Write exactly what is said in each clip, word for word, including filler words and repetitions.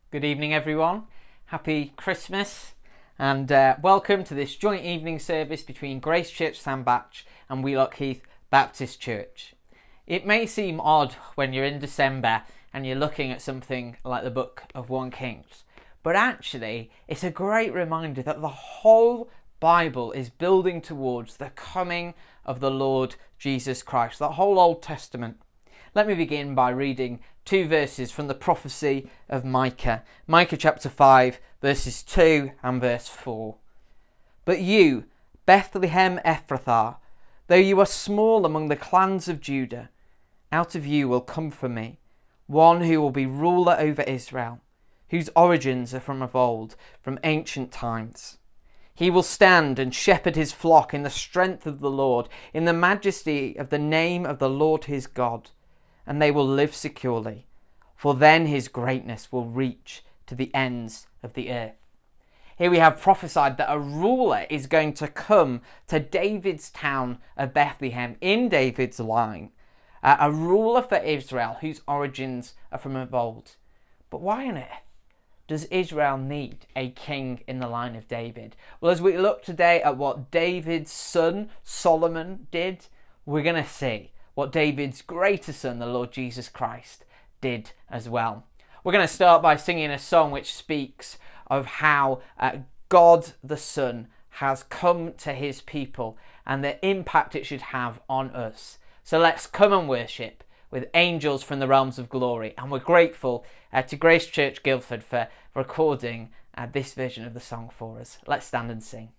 Good evening, everyone. Happy Christmas and uh, welcome to this joint evening service between Grace Church Sandbach and Wheelock Heath Baptist Church. It may seem odd when you're in December and you're looking at something like the Book of First Kings, but actually it's a great reminder that the whole Bible is building towards the coming of the Lord Jesus Christ, the whole Old Testament. Let me begin by reading two verses from the prophecy of Micah. Micah chapter five, verses two and verse four. But you, Bethlehem Ephrathah, though you are small among the clans of Judah, out of you will come for me one who will be ruler over Israel, whose origins are from of old, from ancient times. He will stand and shepherd his flock in the strength of the Lord, in the majesty of the name of the Lord his God, and they will live securely, for then his greatness will reach to the ends of the earth. Here we have prophesied that a ruler is going to come to David's town of Bethlehem, in David's line, uh, a ruler for Israel whose origins are from of old. But why on earth does Israel need a king in the line of David? Well, as we look today at what David's son Solomon did, we're going to see what David's greater son, the Lord Jesus Christ, did as well. We're going to start by singing a song which speaks of how uh, God the Son has come to his people and the impact it should have on us. So let's come and worship with angels from the realms of glory. And we're grateful uh, to Grace Church Guildford for recording uh, this version of the song for us. Let's stand and sing.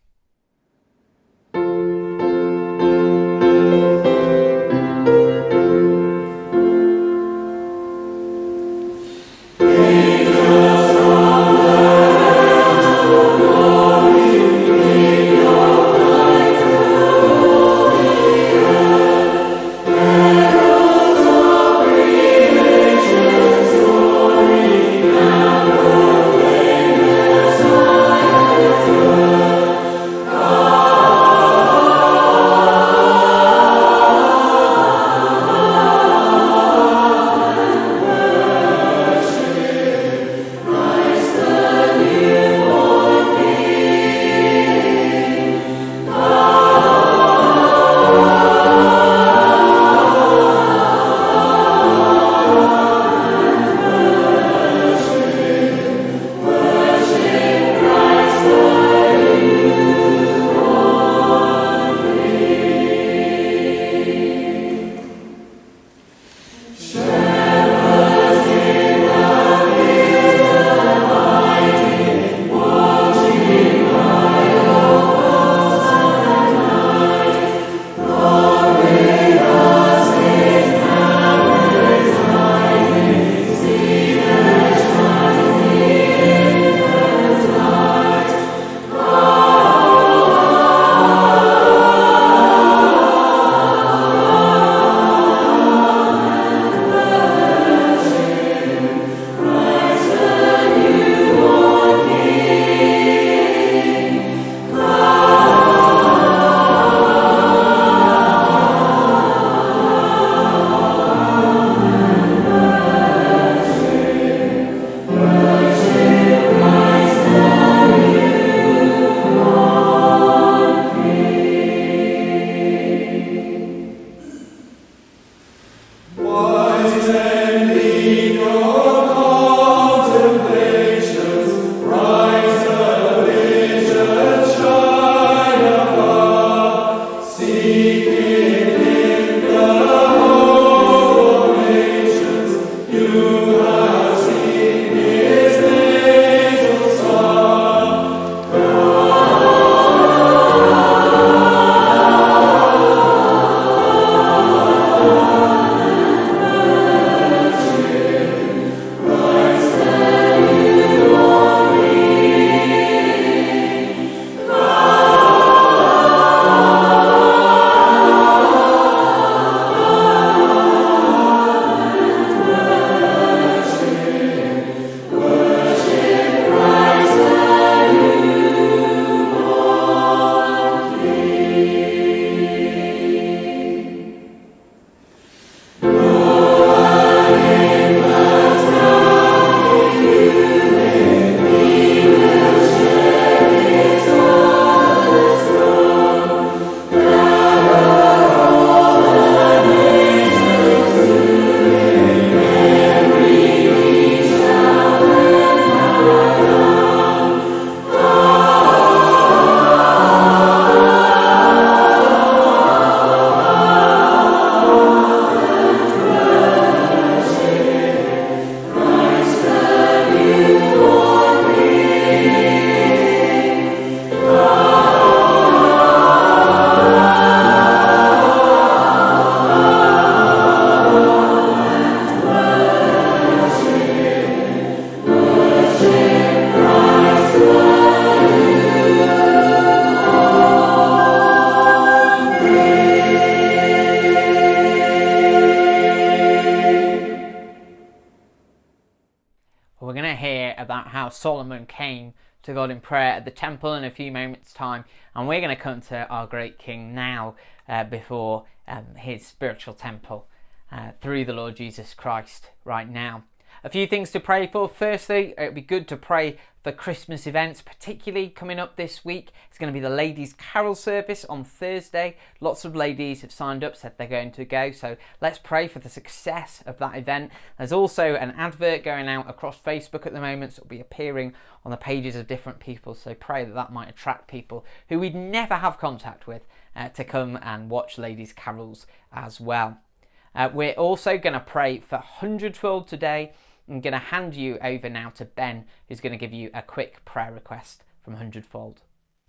about how Solomon came to God in prayer at the temple in a few moments' time, and we're going to come to our great King now uh, before um, his spiritual temple uh, through the Lord Jesus Christ right now. A few things to pray for. Firstly, it would be good to pray for Christmas events, particularly coming up this week. It's going to be the Ladies' Carol service on Thursday. Lots of ladies have signed up, said they're going to go. So let's pray for the success of that event. There's also an advert going out across Facebook at the moment, so it'll be appearing on the pages of different people. So pray that that might attract people who we'd never have contact with uh, to come and watch Ladies' Carols as well. Uh, we're also going to pray for hundredfold today. I'm going to hand you over now to Ben, who's going to give you a quick prayer request from hundredfold.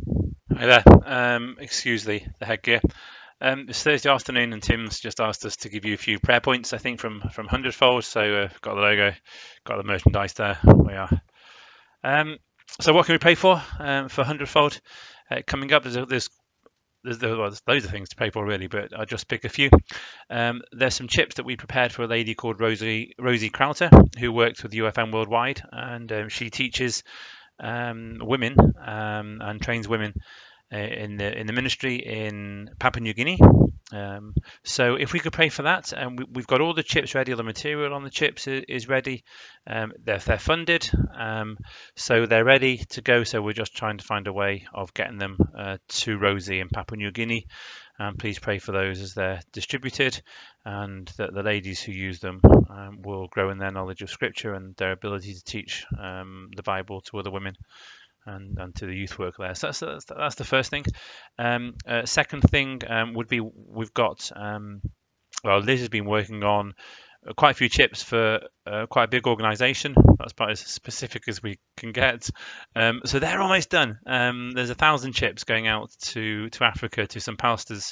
Hi there. Um, excuse the, the headgear. Um, it's Thursday afternoon, and Tim's just asked us to give you a few prayer points, I think, from, from hundredfold. So uh, got the logo, got the merchandise there. We are. Um, so what can we pray for um, for hundredfold? Uh, coming up, there's, there's There's, well, there's loads of things to pay for, really, but I'll just pick a few. Um, there's some chips that we prepared for a lady called Rosie Rosie Crowther, who works with U F M Worldwide, and um, she teaches um, women um, and trains women uh, in the in the ministry in Papua New Guinea. Um, so if we could pray for that, and um, we, we've got all the chips ready, all the material on the chips is, is ready. Um, they're, they're funded, um, so they're ready to go. So we're just trying to find a way of getting them uh, to Rosie in Papua New Guinea. Um, please pray for those as they're distributed, and that the ladies who use them um, will grow in their knowledge of Scripture and their ability to teach um, the Bible to other women. And, and to the youth work there. So that's, that's, that's the first thing. Um, uh, second thing um, would be we've got, um, well, Liz has been working on quite a few chips for uh, quite a big organisation. That's about as specific as we can get. Um, so they're almost done. Um, there's a thousand chips going out to, to Africa, to some pastors,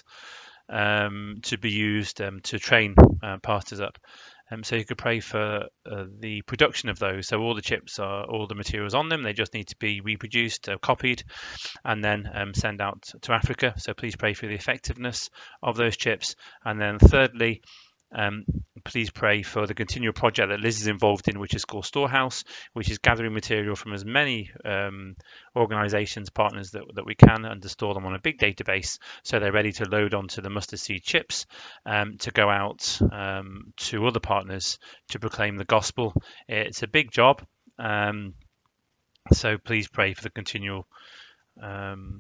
um, to be used um, to train uh, pastors up. Um, so you could pray for uh, the production of those. So all the chips are, all the materials on them. They just need to be reproduced, uh, copied, and then um, send out to Africa. So please pray for the effectiveness of those chips. And then thirdly, um, please pray for the continual project that Liz is involved in, which is called Storehouse, which is gathering material from as many um, organisations, partners that, that we can, and to store them on a big database so they're ready to load onto the mustard seed chips um, to go out um, to other partners to proclaim the gospel. It's a big job, um, so please pray for the continual um,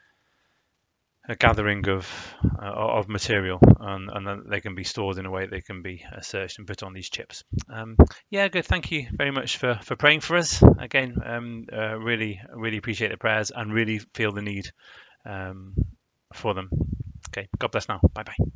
a gathering of uh, of material, and, and then they can be stored in a way they can be uh, searched and put on these chips. Um, yeah, good. Thank you very much for, for praying for us. Again, um, uh, really, really appreciate the prayers and really feel the need um, for them. Okay, God bless now. Bye bye.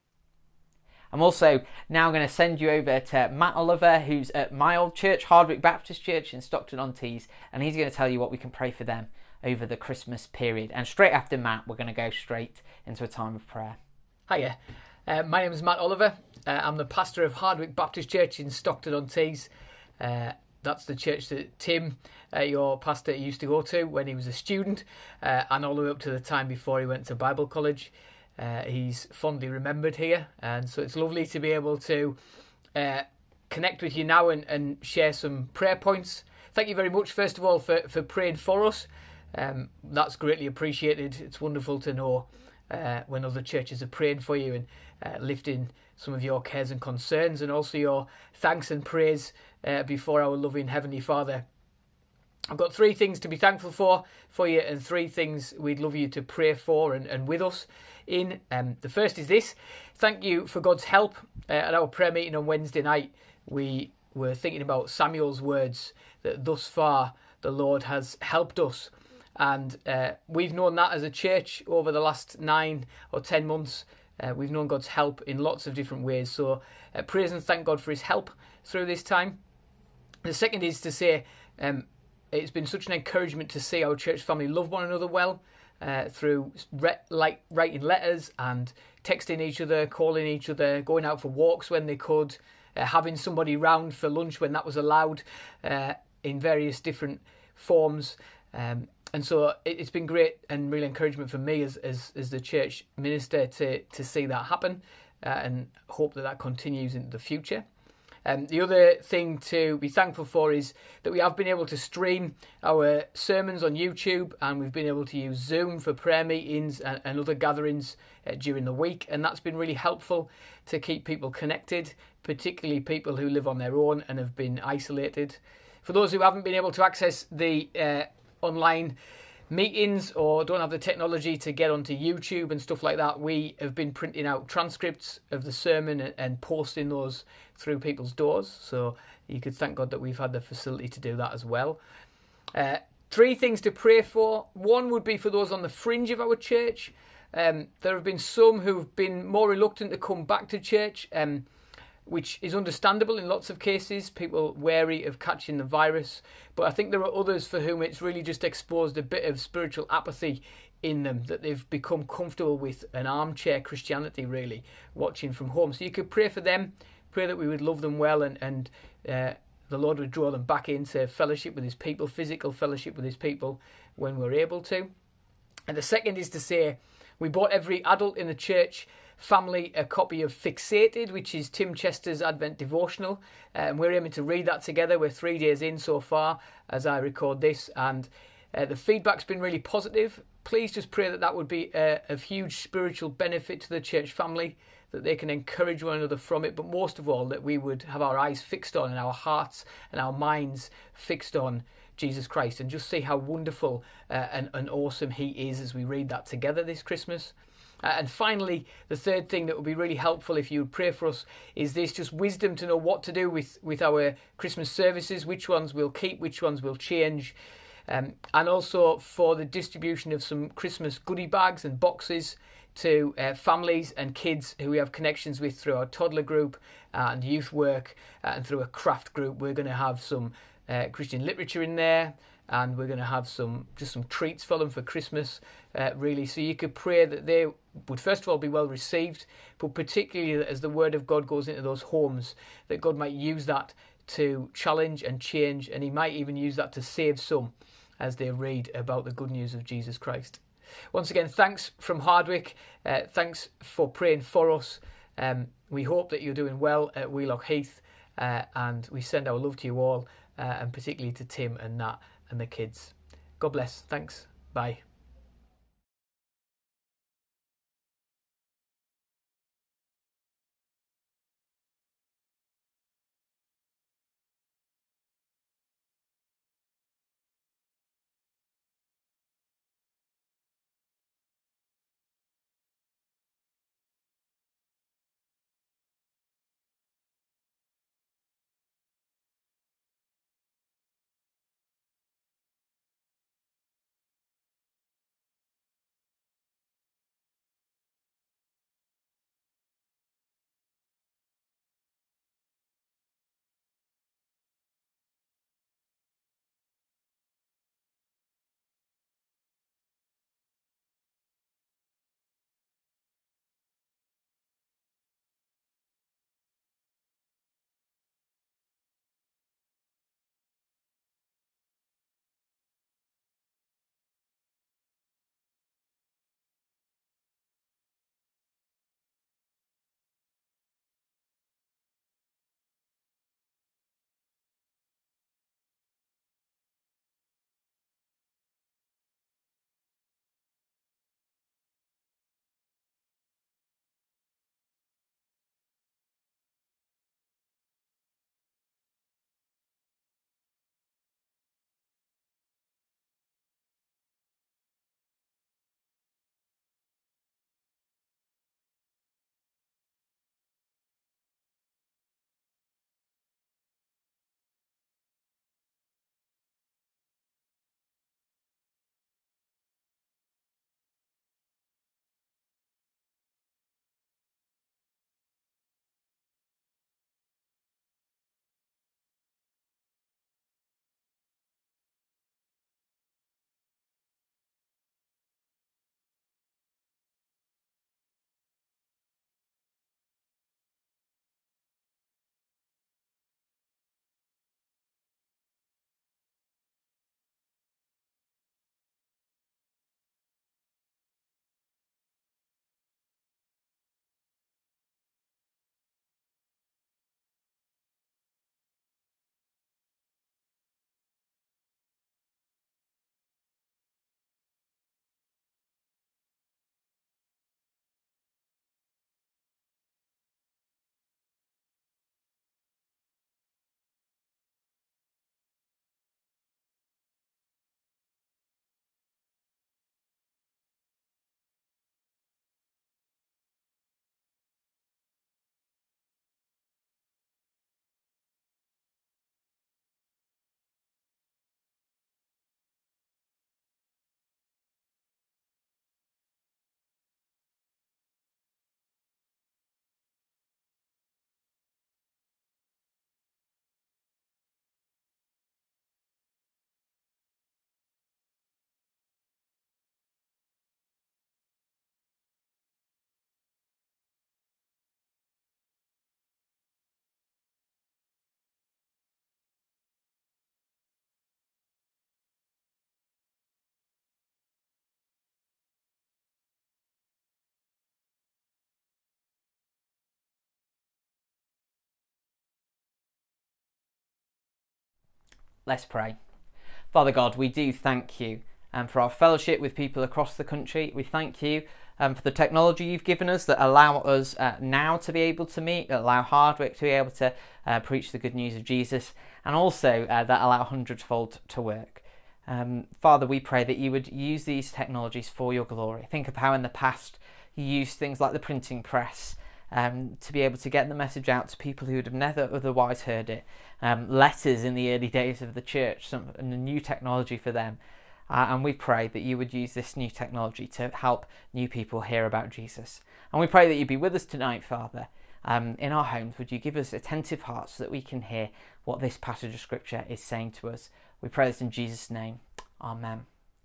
I'm also now going to send you over to Matt Oliver, who's at my old church, Hardwick Baptist Church in Stockton-on-Tees, and he's going to tell you what we can pray for them over the Christmas period. And straight after Matt, we're going to go straight into a time of prayer. Hiya, uh, my name is Matt Oliver. Uh, I'm the pastor of Hardwick Baptist Church in Stockton-on-Tees. Uh, that's the church that Tim, uh, your pastor, used to go to when he was a student, uh, and all the way up to the time before he went to Bible college. Uh, he's fondly remembered here, and so it's lovely to be able to uh, connect with you now and, and share some prayer points. Thank you very much, first of all, for, for praying for us. Um, that's greatly appreciated. It's wonderful to know uh, when other churches are praying for you and uh, lifting some of your cares and concerns, and also your thanks and praise uh, before our loving Heavenly Father. I've got three things to be thankful for for you, and three things we'd love you to pray for and, and with us in. Um, the first is this: thank you for God's help. Uh, at our prayer meeting on Wednesday night, we were thinking about Samuel's words that thus far the Lord has helped us. And uh, we've known that as a church over the last nine or ten months. Uh, we've known God's help in lots of different ways. So uh, praise and thank God for his help through this time. The second is to say um, it's been such an encouragement to see our church family love one another well uh, through re- like writing letters and texting each other, calling each other, going out for walks when they could, uh, having somebody round for lunch when that was allowed uh, in various different forms. Um, And so it's been great and real encouragement for me as as, as the church minister to, to see that happen uh, and hope that that continues into the future. Um, the other thing to be thankful for is that we have been able to stream our sermons on YouTube, and we've been able to use Zoom for prayer meetings and, and other gatherings uh, during the week, and that's been really helpful to keep people connected, particularly people who live on their own and have been isolated. For those who haven't been able to access the uh, online meetings or don't have the technology to get onto YouTube and stuff like that, we have been printing out transcripts of the sermon and, and posting those through people's doors. So you could thank God that we've had the facility to do that as well. Uh, three things to pray for. One would be for those on the fringe of our church. Um, there have been some who've been more reluctant to come back to church, um, which is understandable in lots of cases, people wary of catching the virus. But I think there are others for whom it's really just exposed a bit of spiritual apathy in them, that they've become comfortable with an armchair Christianity, really, watching from home. So you could pray for them, pray that we would love them well, and, and uh, the Lord would draw them back into fellowship with his people, physical fellowship with his people when we're able to. And the second is to say, we bought every adult in the church family a copy of Fixated, which is Tim Chester's Advent devotional, and we're aiming to read that together. We're three days in so far as I record this, and uh, the feedback's been really positive. Please just pray that that would be a, of huge spiritual benefit to the church family, that they can encourage one another from it, but most of all that we would have our eyes fixed on and our hearts and our minds fixed on Jesus Christ, and just see how wonderful uh, and, and awesome he is as we read that together this Christmas. Uh, and finally, the third thing that would be really helpful if you would pray for us is this, just wisdom to know what to do with, with our Christmas services, which ones we'll keep, which ones we'll change, um, and also for the distribution of some Christmas goodie bags and boxes to uh, families and kids who we have connections with through our toddler group and youth work, uh, and through a craft group. We're going to have some uh, Christian literature in there, and we're going to have some just some treats for them for Christmas, uh, really. So you could pray that they would first of all be well received, but particularly as the word of God goes into those homes, that God might use that to challenge and change, and he might even use that to save some as they read about the good news of Jesus Christ. Once again, thanks from Hardwick. Uh, thanks for praying for us. Um, we hope that you're doing well at Wheelock Heath, uh, and we send our love to you all, uh, and particularly to Tim and Nat and the kids. God bless. Thanks. Bye. Let's pray. Father God, we do thank you um, for our fellowship with people across the country. We thank you um, for the technology you've given us that allow us uh, now to be able to meet, that allow Hardwick to be able to uh, preach the good news of Jesus, and also uh, that allow Hundredfold to work. Um, Father, we pray that you would use these technologies for your glory. Think of how in the past you used things like the printing press um, to be able to get the message out to people who would have never otherwise heard it. Um, letters in the early days of the church, some a new technology for them. Uh, and we pray that you would use this new technology to help new people hear about Jesus. And we pray that you'd be with us tonight, Father, um, in our homes. Would you give us attentive hearts so that we can hear what this passage of Scripture is saying to us? We pray this in Jesus' name. Amen.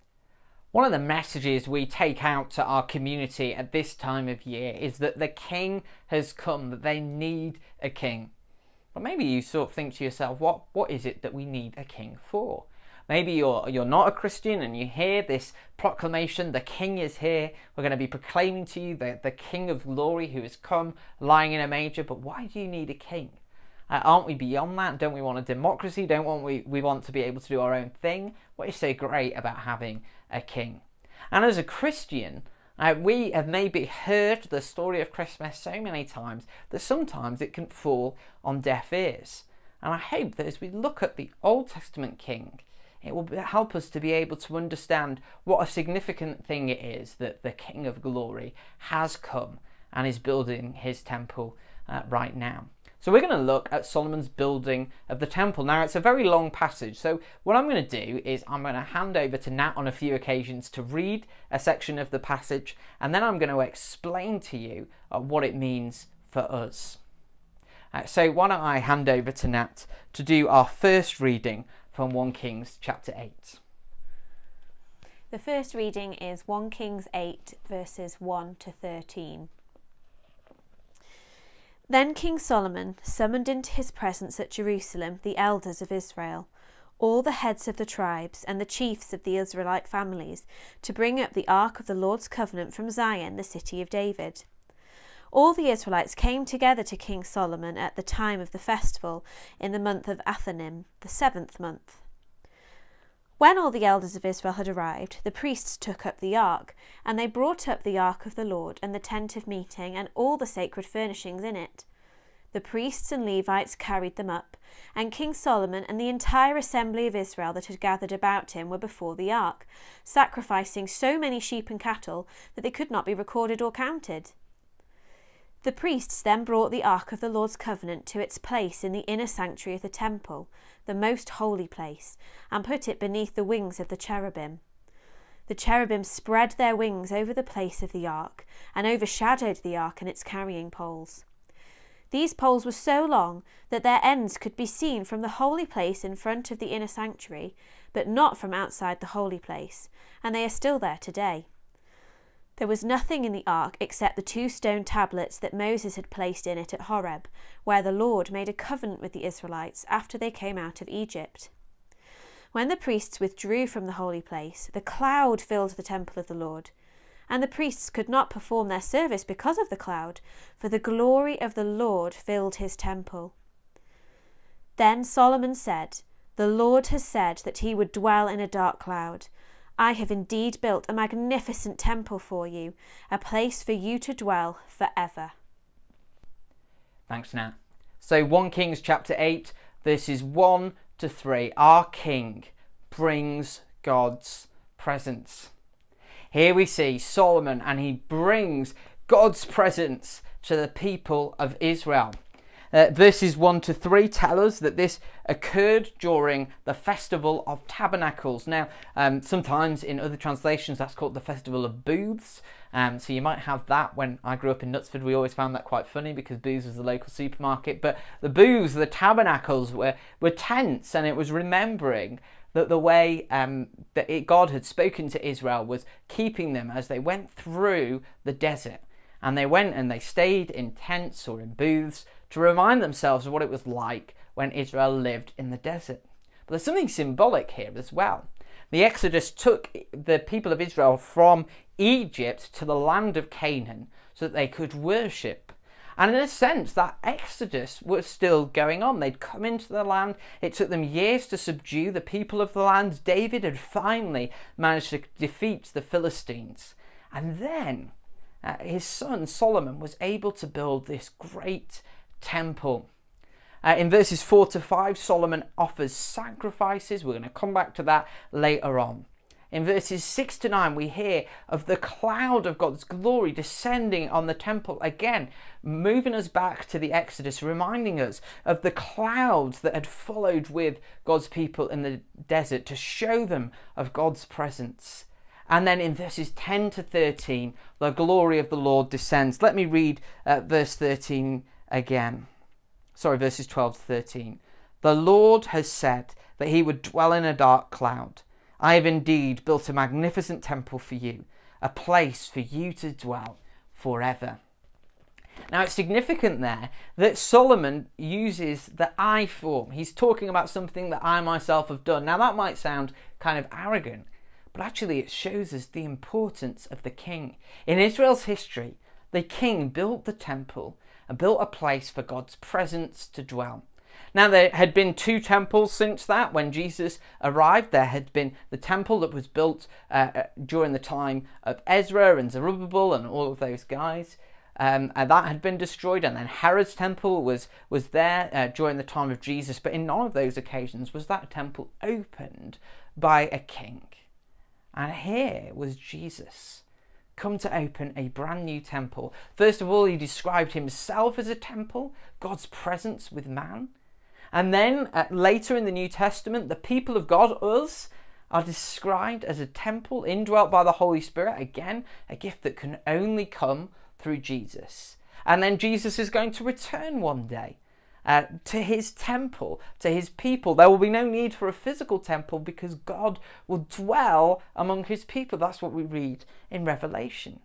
One of the messages we take out to our community at this time of year is that the King has come, that they need a king. But maybe you sort of think to yourself, what, what is it that we need a king for? Maybe you're, you're not a Christian and you hear this proclamation, the King is here. We're going to be proclaiming to you the, the King of glory who has come lying in a manger. But why do you need a king? Uh, aren't we beyond that? Don't we want a democracy? Don't want we, we want to be able to do our own thing? What is so great about having a king? And as a Christian, uh, we have maybe heard the story of Christmas so many times that sometimes it can fall on deaf ears. And I hope that as we look at the Old Testament king, it will help us to be able to understand what a significant thing it is that the King of Glory has come and is building his temple uh, right now. So we're going to look at Solomon's building of the temple. Now, it's a very long passage, so what I'm going to do is I'm going to hand over to Nat on a few occasions to read a section of the passage, and then I'm going to explain to you uh, what it means for us. Uh, so why don't I hand over to Nat to do our first reading from First Kings chapter eight. The first reading is First Kings eight verses one to thirteen. Then King Solomon summoned into his presence at Jerusalem the elders of Israel, all the heads of the tribes and the chiefs of the Israelite families, to bring up the ark of the Lord's covenant from Zion, the city of David. All the Israelites came together to King Solomon at the time of the festival in the month of Athanim, the seventh month. When all the elders of Israel had arrived, the priests took up the ark, and they brought up the ark of the Lord and the tent of meeting and all the sacred furnishings in it. The priests and Levites carried them up, and King Solomon and the entire assembly of Israel that had gathered about him were before the ark, sacrificing so many sheep and cattle that they could not be recorded or counted. The priests then brought the ark of the Lord's covenant to its place in the inner sanctuary of the temple, the most holy place, and put it beneath the wings of the cherubim. The cherubim spread their wings over the place of the ark, and overshadowed the ark and its carrying poles. These poles were so long that their ends could be seen from the holy place in front of the inner sanctuary, but not from outside the holy place, and they are still there today. There was nothing in the ark except the two stone tablets that Moses had placed in it at Horeb, where the Lord made a covenant with the Israelites after they came out of Egypt. When the priests withdrew from the holy place, the cloud filled the temple of the Lord, and the priests could not perform their service because of the cloud, for the glory of the Lord filled his temple. Then Solomon said, "The Lord has said that he would dwell in a dark cloud. I have indeed built a magnificent temple for you, a place for you to dwell forever." Thanks, Nat. So First Kings chapter eight, verses one to three. Our King brings God's presence. Here we see Solomon, and he brings God's presence to the people of Israel. Uh, verses one to three tell us that this occurred during the Festival of Tabernacles. Now, um, sometimes in other translations that's called the Festival of Booths. Um, so you might have that. When I grew up in Knutsford, we always found that quite funny because Booths was the local supermarket. But the booths, the tabernacles, were, were tents, and it was remembering that the way um, that it, God had spoken to Israel was keeping them as they went through the desert. And they went and they stayed in tents or in booths to remind themselves of what it was like when Israel lived in the desert. But there's something symbolic here as well. The Exodus took the people of Israel from Egypt to the land of Canaan so that they could worship. And in a sense, that exodus was still going on. They'd come into the land. It took them years to subdue the people of the land. David had finally managed to defeat the Philistines. And then uh, his son Solomon was able to build this great temple. Uh, in verses four to five, Solomon offers sacrifices. We're going to come back to that later on. In verses six to nine, we hear of the cloud of God's glory descending on the temple, again, moving us back to the Exodus, reminding us of the clouds that had followed with God's people in the desert to show them of God's presence. And then in verses ten to thirteen, the glory of the Lord descends. Let me read uh, verse thirteen again. Sorry, verses twelve to thirteen. The Lord has said that he would dwell in a dark cloud. I have indeed built a magnificent temple for you, a place for you to dwell forever. Now it's significant there that Solomon uses the I form. He's talking about something that I myself have done. Now that might sound kind of arrogant, but actually it shows us the importance of the king. In Israel's history, the king built the temple and built a place for God's presence to dwell. Now, there had been two temples since that. When Jesus arrived, there had been the temple that was built uh, during the time of Ezra and Zerubbabel and all of those guys. Um, and that had been destroyed. And then Herod's temple was, was there uh, during the time of Jesus. But in none of those occasions was that temple opened by a king. And here was Jesus, come to open a brand new temple. First of all, he described himself as a temple, God's presence with man. And then uh, later in the New Testament, the people of God, us, are described as a temple indwelt by the Holy Spirit. Again, a gift that can only come through Jesus. And then Jesus is going to return one day uh, to his temple, to his people. There will be no need for a physical temple because God will dwell among his people. That's what we read in Revelation.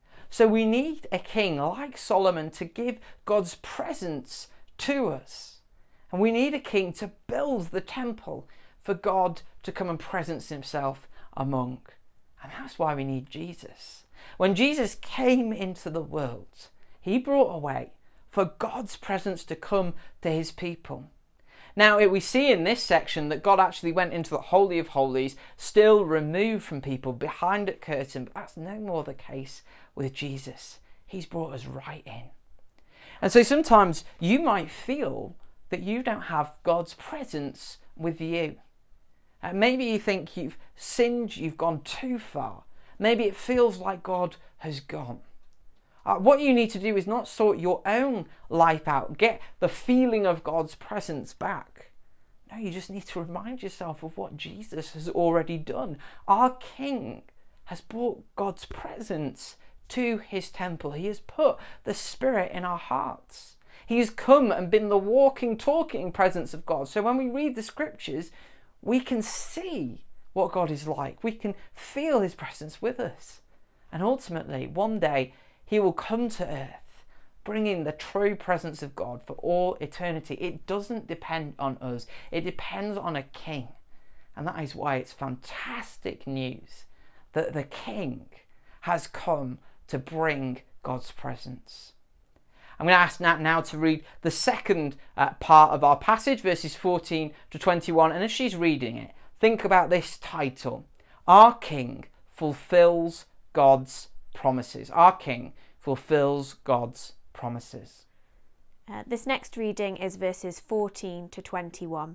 So we need a king like Solomon to give God's presence to us. And we need a king to build the temple for God to come and presence himself among. And that's why we need Jesus. When Jesus came into the world, he brought a way for God's presence to come to his people. Now, we see in this section that God actually went into the Holy of Holies, still removed from people behind a curtain, but that's no more the case with Jesus. He's brought us right in. And so sometimes you might feel that you don't have God's presence with you. Uh, maybe you think you've sinned, you've gone too far. Maybe it feels like God has gone. Uh, what you need to do is not sort your own life out, get the feeling of God's presence back. No, you just need to remind yourself of what Jesus has already done. Our King has brought God's presence to his temple. He has put the Spirit in our hearts. He has come and been the walking, talking presence of God. So when we read the scriptures, we can see what God is like. We can feel his presence with us. And ultimately, one day, he will come to earth, bringing the true presence of God for all eternity. It doesn't depend on us. It depends on a king. And that is why it's fantastic news that the king has come to bring God's presence. I'm going to ask Nat now to read the second uh, part of our passage, verses fourteen to twenty-one. And as she's reading it, think about this title. Our King fulfills God's promises. Our King fulfills God's promises. Uh, this next reading is verses fourteen to twenty-one.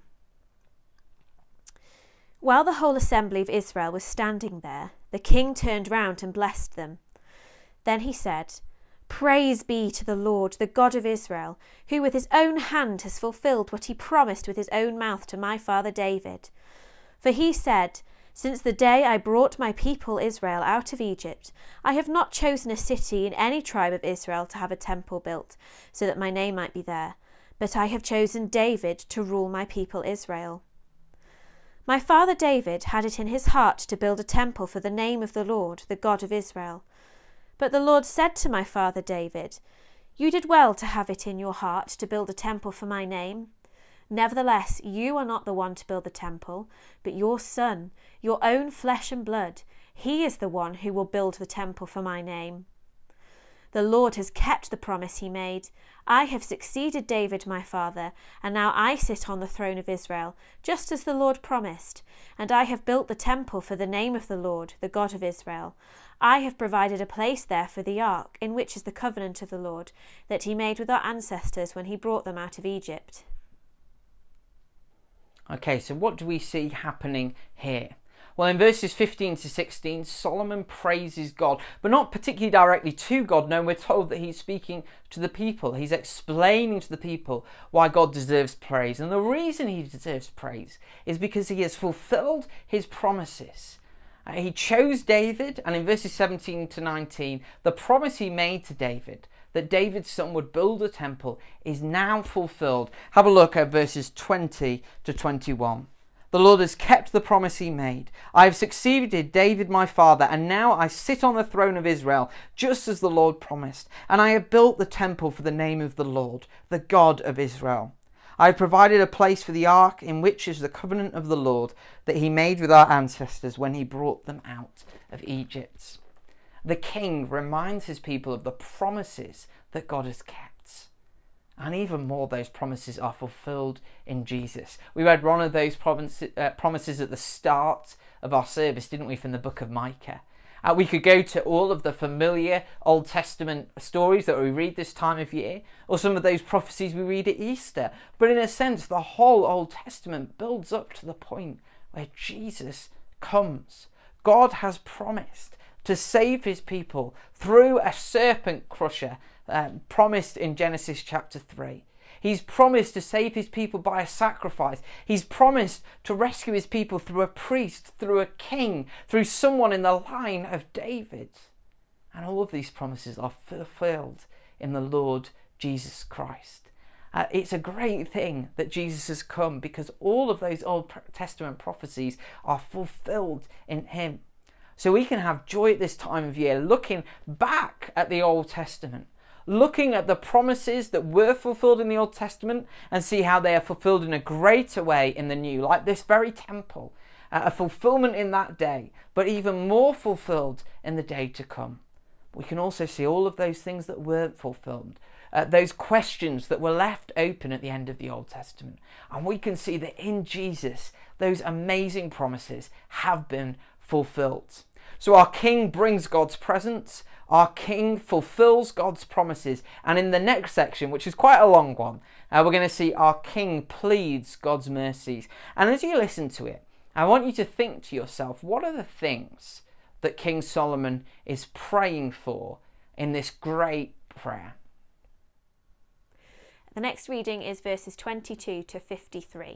While the whole assembly of Israel was standing there, the king turned round and blessed them. Then he said, Praise be to the Lord, the God of Israel, who with his own hand has fulfilled what he promised with his own mouth to my father David. For he said, Since the day I brought my people Israel out of Egypt, I have not chosen a city in any tribe of Israel to have a temple built, so that my name might be there, but I have chosen David to rule my people Israel. My father David had it in his heart to build a temple for the name of the Lord, the God of Israel. But the Lord said to my father David, You did well to have it in your heart to build a temple for my name. Nevertheless, you are not the one to build the temple, but your son, your own flesh and blood. He is the one who will build the temple for my name. The Lord has kept the promise he made. I have succeeded David my father, and now I sit on the throne of Israel, just as the Lord promised. And I have built the temple for the name of the Lord, the God of Israel. I have provided a place there for the ark, in which is the covenant of the Lord, that he made with our ancestors when he brought them out of Egypt. Okay, so what do we see happening here? Well, in verses fifteen to sixteen, Solomon praises God, but not particularly directly to God. No, we're told that he's speaking to the people. He's explaining to the people why God deserves praise. And the reason he deserves praise is because he has fulfilled his promises. Uh, he chose David, and in verses seventeen to nineteen, the promise he made to David, that David's son would build a temple, is now fulfilled. Have a look at verses twenty to twenty-one. The Lord has kept the promise he made. I have succeeded David my father, and now I sit on the throne of Israel, just as the Lord promised. And I have built the temple for the name of the Lord, the God of Israel. I have provided a place for the ark, in which is the covenant of the Lord that he made with our ancestors when he brought them out of Egypt. The king reminds his people of the promises that God has kept. And even more, those promises are fulfilled in Jesus. We read one of those promises, uh, promises at the start of our service, didn't we, from the book of Micah? Uh, we could go to all of the familiar Old Testament stories that we read this time of year, or some of those prophecies we read at Easter. But in a sense, the whole Old Testament builds up to the point where Jesus comes. God has promised to save his people through a serpent crusher, Um, promised in Genesis chapter three. He's promised to save his people by a sacrifice. He's promised to rescue his people through a priest, through a king, through someone in the line of David. And all of these promises are fulfilled in the Lord Jesus Christ. Uh, it's a great thing that Jesus has come, because all of those Old Testament prophecies are fulfilled in him. So we can have joy at this time of year, looking back at the Old Testament, looking at the promises that were fulfilled in the Old Testament, and see how they are fulfilled in a greater way in the new, like this very temple, uh, a fulfillment in that day, but even more fulfilled in the day to come. We can also see all of those things that weren't fulfilled, uh, those questions that were left open at the end of the Old Testament, and we can see that in Jesus those amazing promises have been fulfilled. So our King brings God's presence, our King fulfills God's promises, and in the next section, which is quite a long one, uh, we're going to see our King pleads God's mercies. And as you listen to it, I want you to think to yourself, what are the things that King Solomon is praying for in this great prayer? The next reading is verses twenty-two to fifty-three.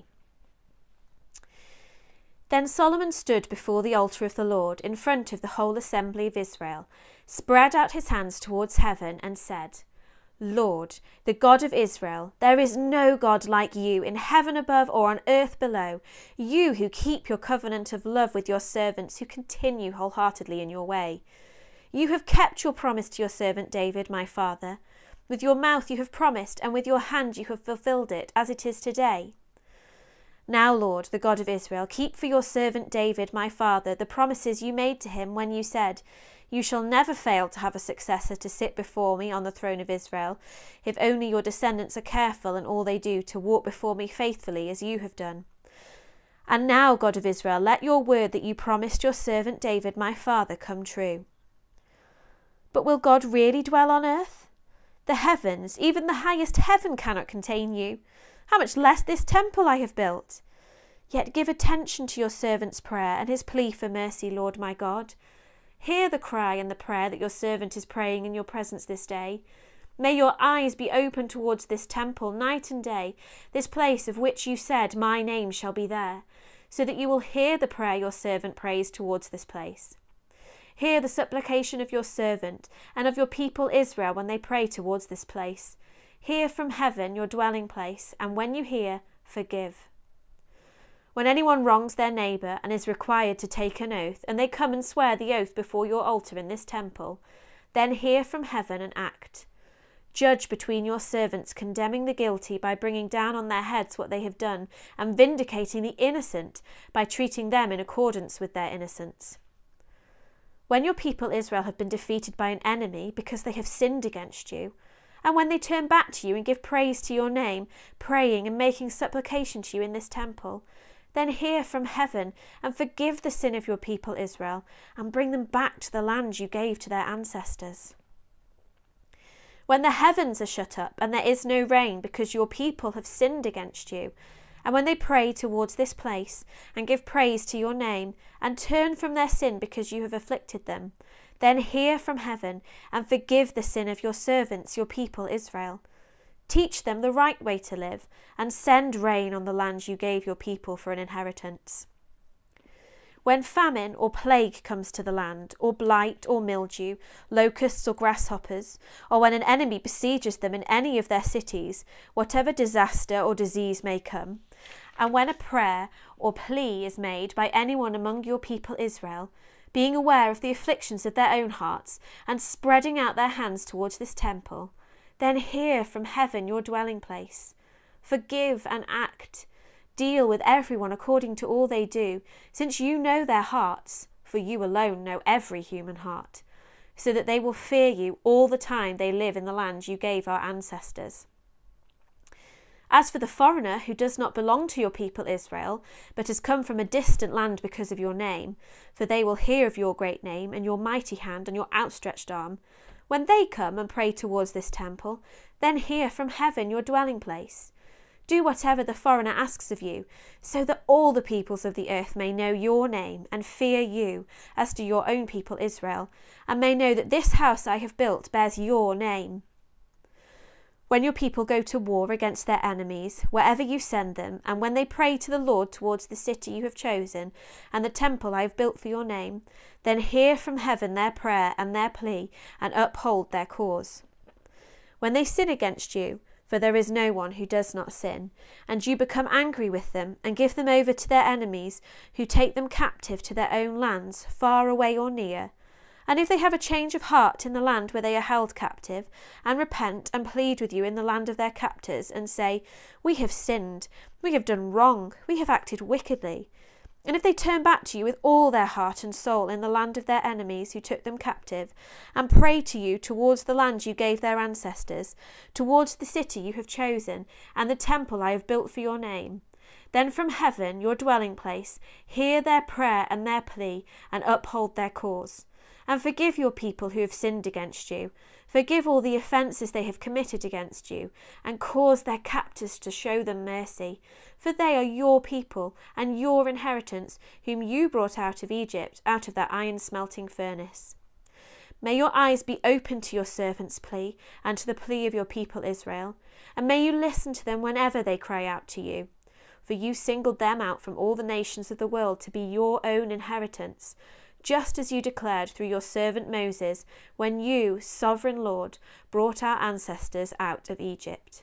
Then Solomon stood before the altar of the Lord in front of the whole assembly of Israel, spread out his hands towards heaven and said, Lord, the God of Israel, there is no God like you in heaven above or on earth below, you who keep your covenant of love with your servants who continue wholeheartedly in your way. You have kept your promise to your servant David, my father. With your mouth you have promised, and with your hand you have fulfilled it, as it is today. Now, Lord, the God of Israel, keep for your servant David, my father, the promises you made to him when you said, You shall never fail to have a successor to sit before me on the throne of Israel, if only your descendants are careful in all they do to walk before me faithfully as you have done. And now, God of Israel, let your word that you promised your servant David, my father, come true. But will God really dwell on earth? The heavens, even the highest heaven, cannot contain you. How much less this temple I have built? Yet give attention to your servant's prayer and his plea for mercy, Lord my God. Hear the cry and the prayer that your servant is praying in your presence this day. May your eyes be open towards this temple night and day, this place of which you said, My name shall be there, so that you will hear the prayer your servant prays towards this place. Hear the supplication of your servant and of your people Israel when they pray towards this place. Hear from heaven your dwelling place, and when you hear, forgive. When anyone wrongs their neighbour and is required to take an oath, and they come and swear the oath before your altar in this temple, then hear from heaven and act. Judge between your servants, condemning the guilty by bringing down on their heads what they have done, and vindicating the innocent by treating them in accordance with their innocence. When your people Israel have been defeated by an enemy because they have sinned against you, and when they turn back to you and give praise to your name, praying and making supplication to you in this temple, then hear from heaven and forgive the sin of your people Israel and bring them back to the land you gave to their ancestors. When the heavens are shut up and there is no rain because your people have sinned against you, and when they pray towards this place and give praise to your name and turn from their sin because you have afflicted them, then hear from heaven and forgive the sin of your servants, your people Israel. Teach them the right way to live and send rain on the land you gave your people for an inheritance. When famine or plague comes to the land, or blight or mildew, locusts or grasshoppers, or when an enemy besieges them in any of their cities, whatever disaster or disease may come, and when a prayer or plea is made by anyone among your people Israel, being aware of the afflictions of their own hearts, and spreading out their hands towards this temple, then hear from heaven your dwelling place. Forgive and act. Deal with everyone according to all they do, since you know their hearts, for you alone know every human heart, so that they will fear you all the time they live in the land you gave our ancestors. As for the foreigner who does not belong to your people Israel, but has come from a distant land because of your name, for they will hear of your great name and your mighty hand and your outstretched arm, when they come and pray towards this temple, then hear from heaven your dwelling place. Do whatever the foreigner asks of you, so that all the peoples of the earth may know your name and fear you, as do your own people Israel, and may know that this house I have built bears your name. When your people go to war against their enemies, wherever you send them, and when they pray to the Lord towards the city you have chosen, and the temple I have built for your name, then hear from heaven their prayer and their plea, and uphold their cause. When they sin against you, for there is no one who does not sin, and you become angry with them, and give them over to their enemies, who take them captive to their own lands, far away or near, and if they have a change of heart in the land where they are held captive, and repent and plead with you in the land of their captors, and say, We have sinned, we have done wrong, we have acted wickedly, and if they turn back to you with all their heart and soul in the land of their enemies who took them captive, and pray to you towards the land you gave their ancestors, towards the city you have chosen, and the temple I have built for your name, then from heaven, your dwelling place, hear their prayer and their plea, and uphold their cause. And forgive your people who have sinned against you. Forgive all the offences they have committed against you, and cause their captors to show them mercy. For they are your people and your inheritance, whom you brought out of Egypt, out of that iron-smelting furnace. May your eyes be open to your servant's plea, and to the plea of your people Israel, and may you listen to them whenever they cry out to you. For you singled them out from all the nations of the world to be your own inheritance, just as you declared through your servant Moses, when you, sovereign Lord, brought our ancestors out of Egypt.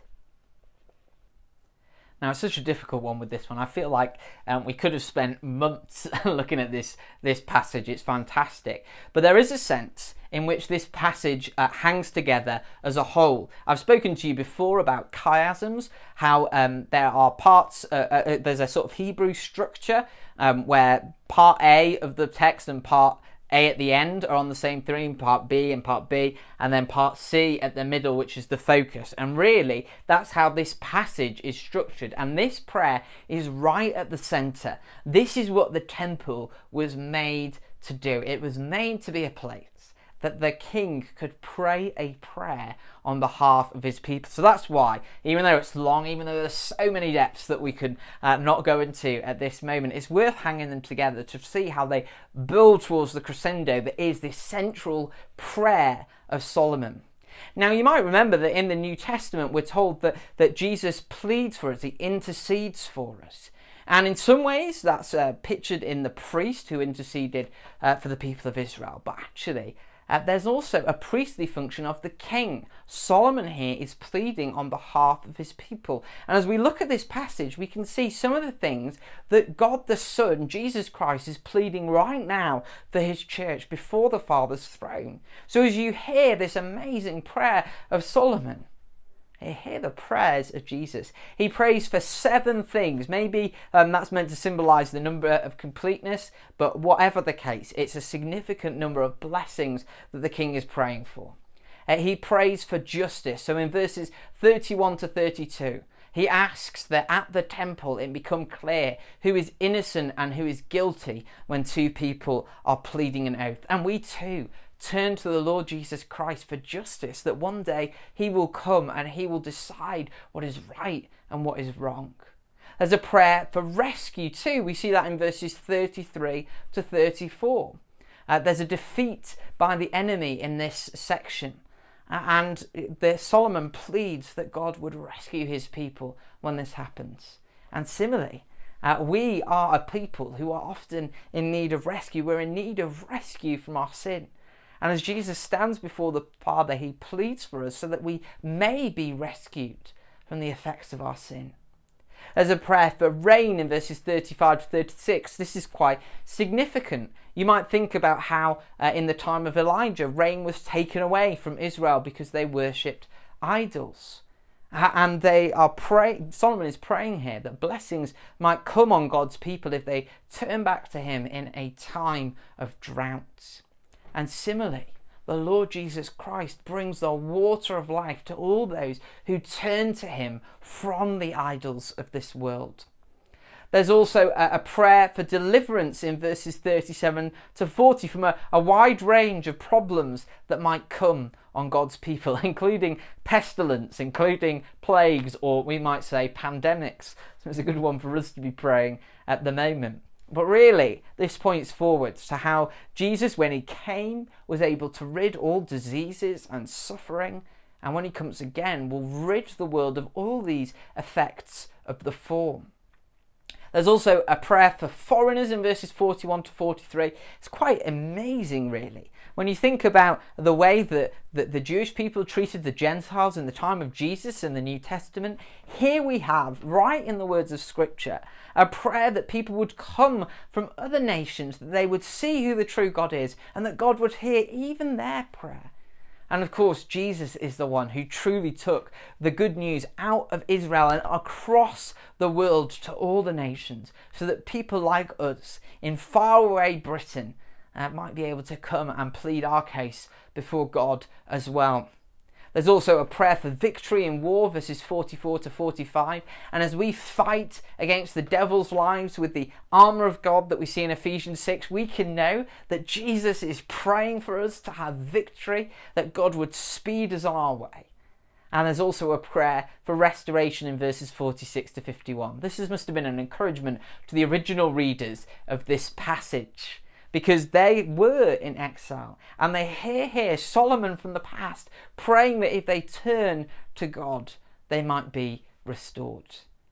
Now, it's such a difficult one with this one. I feel like um, we could have spent months looking at this, this passage. It's fantastic. But there is a sense in which this passage uh, hangs together as a whole. I've spoken to you before about chiasms, how um, there are parts, uh, uh, there's a sort of Hebrew structure um, where part A of the text and part A at the end are on the same theme, part B and part B, and then part C at the middle, which is the focus. And really, that's how this passage is structured. And this prayer is right at the centre. This is what the temple was made to do. It was made to be a place that the king could pray a prayer on behalf of his people. So that's why, even though it's long, even though there's so many depths that we could uh, not go into at this moment, it's worth hanging them together to see how they build towards the crescendo that is this central prayer of Solomon. Now, you might remember that in the New Testament, we're told that, that Jesus pleads for us, he intercedes for us. And in some ways, that's uh, pictured in the priest who interceded uh, for the people of Israel. But actually, Uh, there's also a priestly function of the king. Solomon here is pleading on behalf of his people. And as we look at this passage, we can see some of the things that God the Son, Jesus Christ, is pleading right now for his church before the Father's throne. So as you hear this amazing prayer of Solomon, Hear the prayers of Jesus. He prays for seven things. Maybe um, that's meant to symbolise the number of completeness, but whatever the case, it's a significant number of blessings that the king is praying for. Uh, he prays for justice. So in verses thirty-one to thirty-two, he asks that at the temple it become clear who is innocent and who is guilty when two people are pleading an oath. And we too turn to the Lord Jesus Christ for justice, that one day he will come and he will decide what is right and what is wrong. There's a prayer for rescue too. We see that in verses thirty-three to thirty-four. Uh, there's a defeat by the enemy in this section. And the, Solomon pleads that God would rescue his people when this happens. And similarly, uh, we are a people who are often in need of rescue. We're in need of rescue from our sin. And as Jesus stands before the Father, he pleads for us so that we may be rescued from the effects of our sin. There's a prayer for rain in verses thirty-five to thirty-six. This is quite significant. You might think about how uh, in the time of Elijah, rain was taken away from Israel because they worshipped idols. Uh, and they are praying, Solomon is praying here that blessings might come on God's people if they turn back to him in a time of drought. And similarly, the Lord Jesus Christ brings the water of life to all those who turn to him from the idols of this world. There's also a, a prayer for deliverance in verses thirty-seven to forty from a, a wide range of problems that might come on God's people, including pestilence, including plagues, or we might say pandemics. So it's a good one for us to be praying at the moment. But really, this points forwards to how Jesus, when he came, was able to rid all diseases and suffering, and when he comes again, will rid the world of all these effects of the fall. There's also a prayer for foreigners in verses forty-one to forty-three. It's quite amazing, really. When you think about the way that, that the Jewish people treated the Gentiles in the time of Jesus in the New Testament, here we have, right in the words of Scripture, a prayer that people would come from other nations, that they would see who the true God is, and that God would hear even their prayer. And of course, Jesus is the one who truly took the good news out of Israel and across the world to all the nations, so that people like us in faraway Britain uh, might be able to come and plead our case before God as well. There's also a prayer for victory in war, verses forty-four to forty-five. And as we fight against the devil's lives with the armour of God that we see in Ephesians six, we can know that Jesus is praying for us to have victory, that God would speed us on our way. And there's also a prayer for restoration in verses forty-six to fifty-one. This is, must have been an encouragement to the original readers of this passage, because they were in exile, and they hear here Solomon from the past praying that if they turn to God, they might be restored.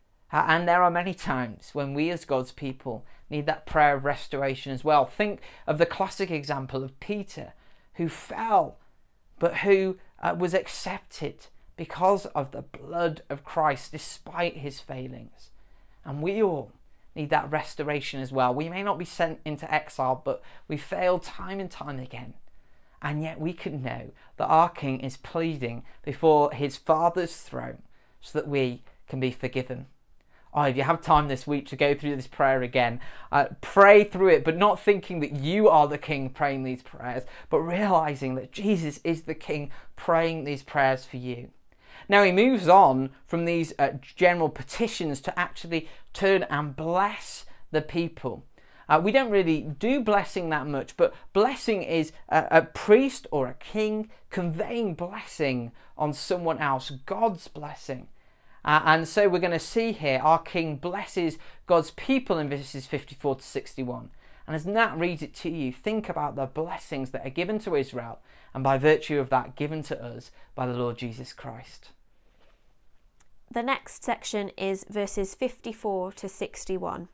And there are many times when we as God's people need that prayer of restoration as well. Think of the classic example of Peter, who fell, but who uh, was accepted because of the blood of Christ, despite his failings. And we all need that restoration as well. We may not be sent into exile, but we fail time and time again. And yet we can know that our King is pleading before his Father's throne so that we can be forgiven. Oh, if you have time this week to go through this prayer again, uh, pray through it, but not thinking that you are the King praying these prayers, but realising that Jesus is the King praying these prayers for you. Now he moves on from these uh, general petitions to actually turn and bless the people. Uh, we don't really do blessing that much, but blessing is a, a priest or a king conveying blessing on someone else, God's blessing. Uh, and so we're going to see here our King blesses God's people in verses fifty-four to sixty-one. And as Nat reads it to you, think about the blessings that are given to Israel, and by virtue of that, given to us by the Lord Jesus Christ. The next section is verses fifty-four to sixty-one.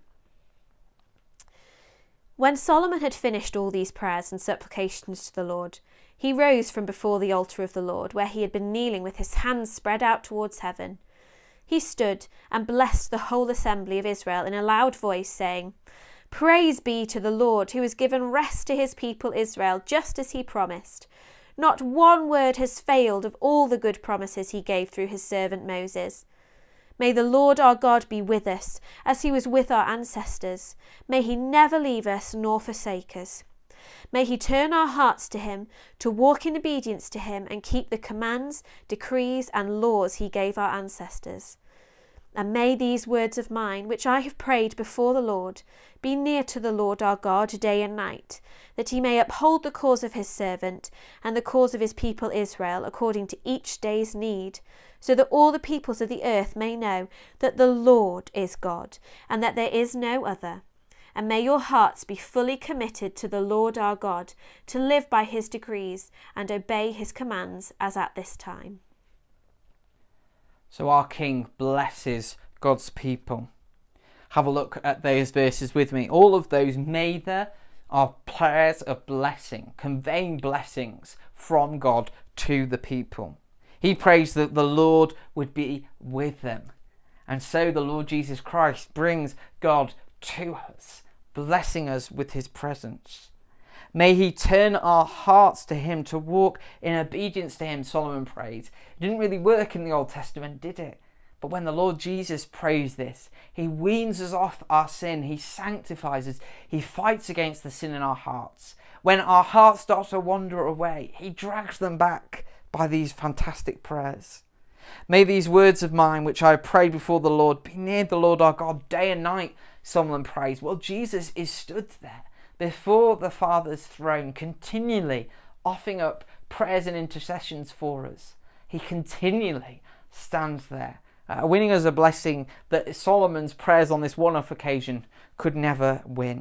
When Solomon had finished all these prayers and supplications to the Lord, he rose from before the altar of the Lord, where he had been kneeling with his hands spread out towards heaven. He stood and blessed the whole assembly of Israel in a loud voice, saying, "Praise be to the Lord, who has given rest to his people Israel, just as he promised. Not one word has failed of all the good promises he gave through his servant Moses. May the Lord our God be with us, as he was with our ancestors. May he never leave us nor forsake us. May he turn our hearts to him, to walk in obedience to him and keep the commands, decrees and laws he gave our ancestors. And may these words of mine, which I have prayed before the Lord, be near to the Lord our God day and night, that he may uphold the cause of his servant and the cause of his people Israel according to each day's need, so that all the peoples of the earth may know that the Lord is God, and that there is no other. And may your hearts be fully committed to the Lord our God, to live by his decrees and obey his commands as at this time. So our King blesses God's people. Have a look at those verses with me. All of those may there are prayers of blessing, conveying blessings from God to the people. He prays that the Lord would be with them. And so the Lord Jesus Christ brings God to us, blessing us with his presence. May he turn our hearts to him, to walk in obedience to him, Solomon prays. It didn't really work in the Old Testament, did it? But when the Lord Jesus prays this, he weans us off our sin, he sanctifies us, he fights against the sin in our hearts. When our hearts start to wander away, he drags them back by these fantastic prayers. May these words of mine, which I have prayed before the Lord, be near the Lord our God day and night, Solomon prays. Well, Jesus is stood there before the Father's throne, continually offering up prayers and intercessions for us. He continually stands there, uh, winning us a blessing that Solomon's prayers on this one-off occasion could never win.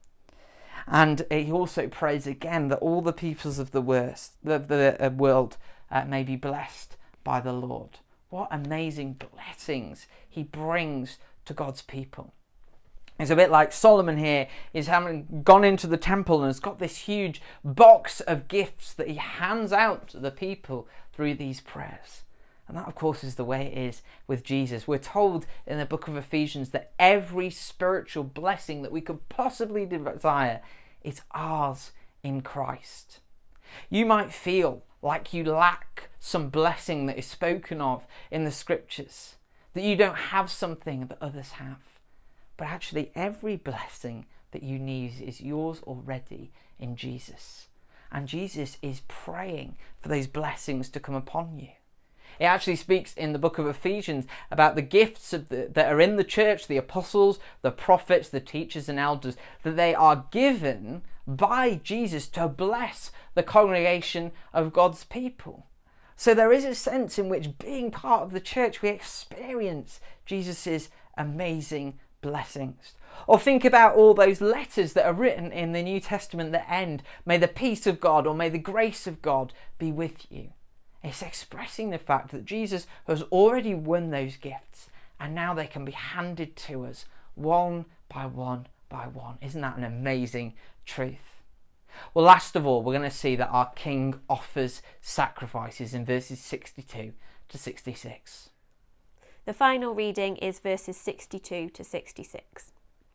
And he also prays again that all the peoples of the, worst, the, the world uh, may be blessed by the Lord. What amazing blessings he brings to God's people. It's a bit like Solomon here is having gone into the temple and has got this huge box of gifts that he hands out to the people through these prayers. And that, of course, is the way it is with Jesus. We're told in the book of Ephesians that every spiritual blessing that we could possibly desire is ours in Christ. You might feel like you lack some blessing that is spoken of in the scriptures, that you don't have something that others have. But actually, every blessing that you need is yours already in Jesus. And Jesus is praying for those blessings to come upon you. It actually speaks in the book of Ephesians about the gifts of the, that are in the church, the apostles, the prophets, the teachers and elders, that they are given by Jesus to bless the congregation of God's people. So there is a sense in which, being part of the church, we experience Jesus's amazing blessings. Or think about all those letters that are written in the New Testament that end, may the peace of God or may the grace of God be with you. It's expressing the fact that Jesus has already won those gifts and now they can be handed to us one by one by one. Isn't that an amazing truth? Well, last of all, we're going to see that our King offers sacrifices in verses sixty-two to sixty-six. The final reading is verses sixty-two to sixty-six.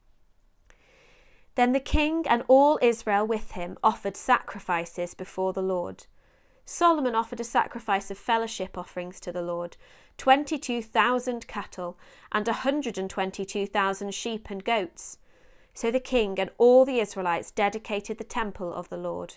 Then the king and all Israel with him offered sacrifices before the Lord. Solomon offered a sacrifice of fellowship offerings to the Lord, twenty-two thousand cattle and one hundred twenty-two thousand sheep and goats. So the king and all the Israelites dedicated the temple of the Lord.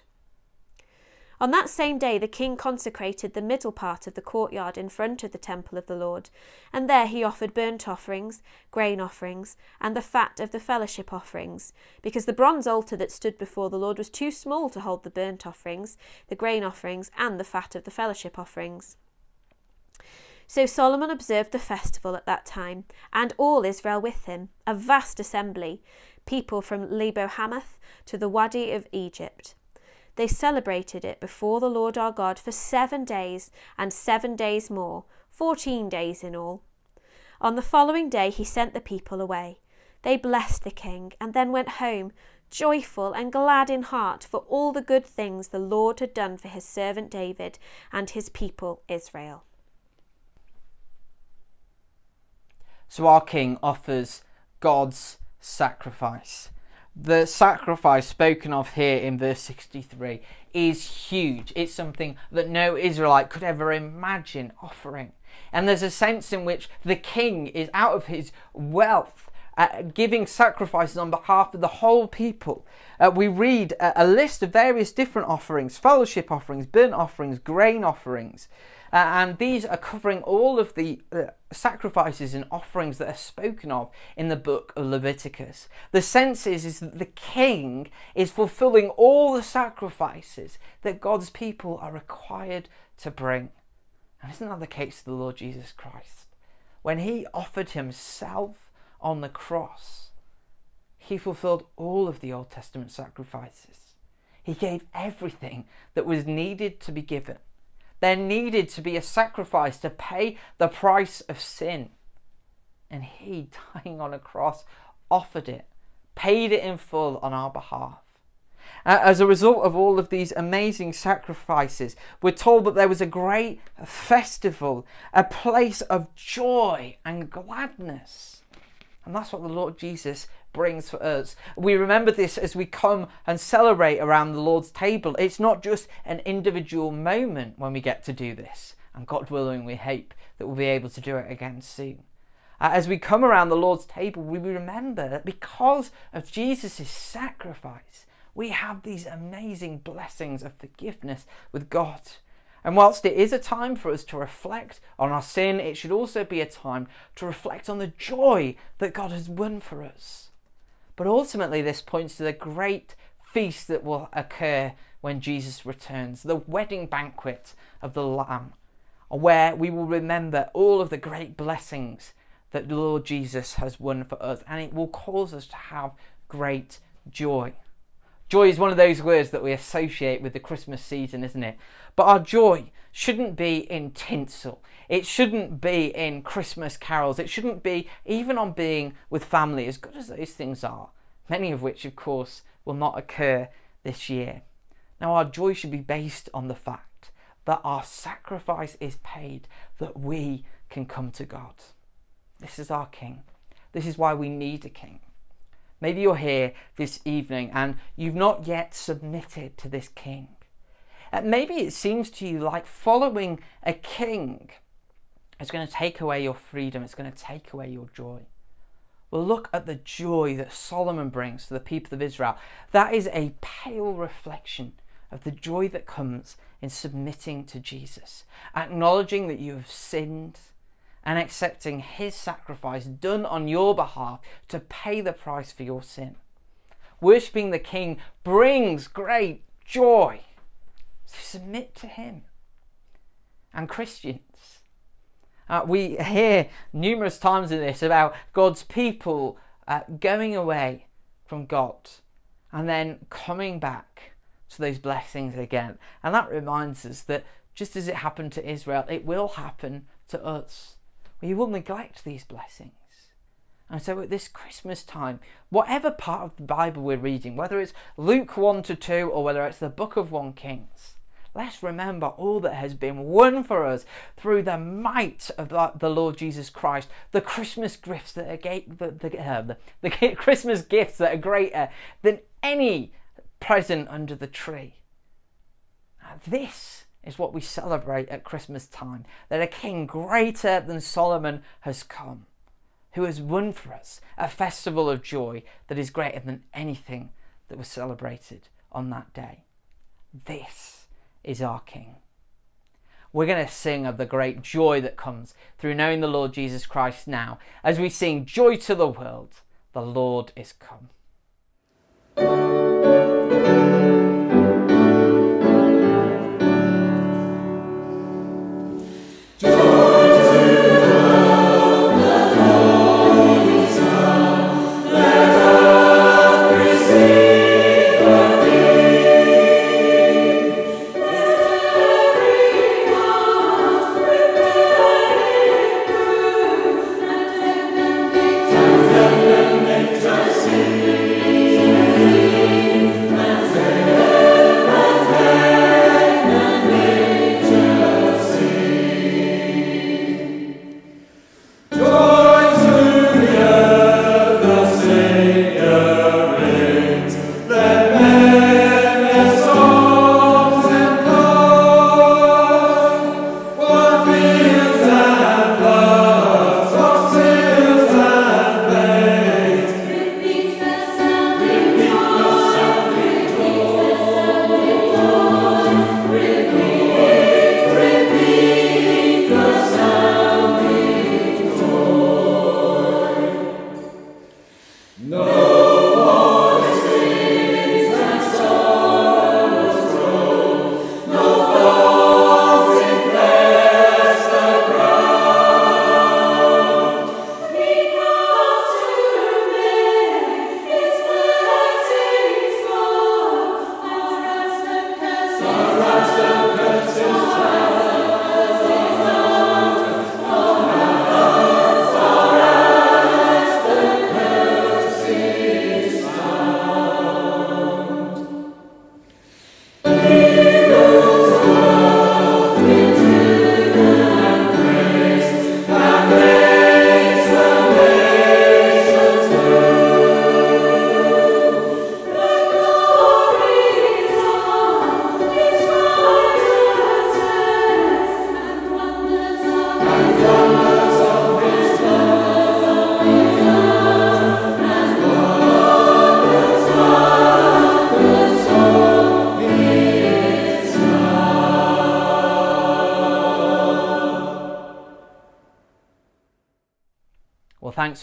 On that same day the king consecrated the middle part of the courtyard in front of the temple of the Lord, and there he offered burnt offerings, grain offerings, and the fat of the fellowship offerings, because the bronze altar that stood before the Lord was too small to hold the burnt offerings, the grain offerings, and the fat of the fellowship offerings. So Solomon observed the festival at that time, and all Israel with him, a vast assembly, people from Lebo-Hamath to the Wadi of Egypt. They celebrated it before the Lord our God for seven days and seven days more, fourteen days in all. On the following day he sent the people away. They blessed the king and then went home, joyful and glad in heart for all the good things the Lord had done for his servant David and his people Israel. So our king offers God's sacrifice. The sacrifice spoken of here in verse sixty-three is huge. It's something that no Israelite could ever imagine offering. And there's a sense in which the king is out of his wealth uh, giving sacrifices on behalf of the whole people. Uh, we read a, a list of various different offerings, fellowship offerings, burnt offerings, grain offerings. Uh, and these are covering all of the uh, sacrifices and offerings that are spoken of in the book of Leviticus. The sense is, is that the king is fulfilling all the sacrifices that God's people are required to bring. And isn't that the case of the Lord Jesus Christ? When he offered himself on the cross, he fulfilled all of the Old Testament sacrifices. He gave everything that was needed to be given. There needed to be a sacrifice to pay the price of sin. And he, dying on a cross, offered it, paid it in full on our behalf. As a result of all of these amazing sacrifices, we're told that there was a great festival, a place of joy and gladness. And that's what the Lord Jesus brings for us. We remember this as we come and celebrate around the Lord's table. It's not just an individual moment when we get to do this. And God willing, we hope that we'll be able to do it again soon. Uh, as we come around the Lord's table, we remember that because of Jesus' sacrifice, we have these amazing blessings of forgiveness with God. And whilst it is a time for us to reflect on our sin, it should also be a time to reflect on the joy that God has won for us. But ultimately, this points to the great feast that will occur when Jesus returns, the wedding banquet of the Lamb, where we will remember all of the great blessings that the Lord Jesus has won for us, and it will cause us to have great joy. Joy is one of those words that we associate with the Christmas season, isn't it? But our joy shouldn't be in tinsel. It shouldn't be in Christmas carols. It shouldn't be even on being with family, as good as those things are, many of which, of course, will not occur this year. Now, our joy should be based on the fact that our sacrifice is paid, that we can come to God. This is our King. This is why we need a King. Maybe you're here this evening and you've not yet submitted to this King. And maybe it seems to you like following a king is going to take away your freedom. It's going to take away your joy. Well, look at the joy that Solomon brings to the people of Israel. That is a pale reflection of the joy that comes in submitting to Jesus, acknowledging that you have sinned and accepting his sacrifice done on your behalf to pay the price for your sin. Worshipping the King brings great joy. So submit to him. And Christians, uh, we hear numerous times in this about God's people uh, going away from God and then coming back to those blessings again. And that reminds us that just as it happened to Israel, it will happen to us. We will neglect these blessings. And so at this Christmas time, whatever part of the Bible we're reading, whether it's Luke one to two or whether it's the book of First Kings, let's remember all that has been won for us through the might of the Lord Jesus Christ, the Christmas gifts that are ga- the, the, uh, the, the Christmas gifts that are greater than any present under the tree. Now, this is what we celebrate at Christmas time, that a king greater than Solomon has come, who has won for us a festival of joy that is greater than anything that was celebrated on that day. This is our King. We're going to sing of the great joy that comes through knowing the Lord Jesus Christ now, as we sing Joy to the World, the Lord is come. Thank you.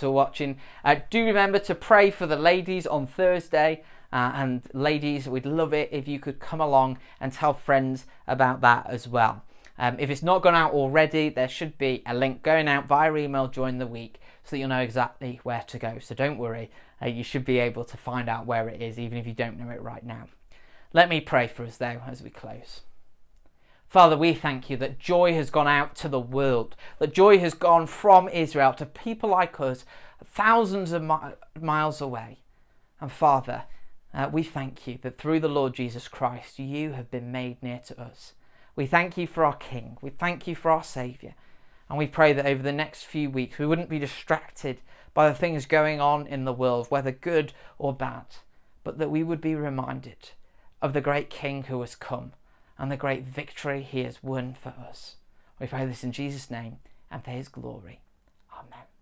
for watching. Uh, do remember to pray for the ladies on Thursday. Uh, and ladies, we'd love it if you could come along and tell friends about that as well. Um, if it's not gone out already, there should be a link going out via email during the week so that you'll know exactly where to go. So don't worry, uh, you should be able to find out where it is, even if you don't know it right now. Let me pray for us, though, as we close. Father, we thank you that joy has gone out to the world, that joy has gone from Israel to people like us, thousands of mi- miles away. And Father, uh, we thank you that through the Lord Jesus Christ, you have been made near to us. We thank you for our King. We thank you for our Saviour. And we pray that over the next few weeks, we wouldn't be distracted by the things going on in the world, whether good or bad, but that we would be reminded of the great King who has come and the great victory he has won for us. We pray this in Jesus' name and for his glory. Amen.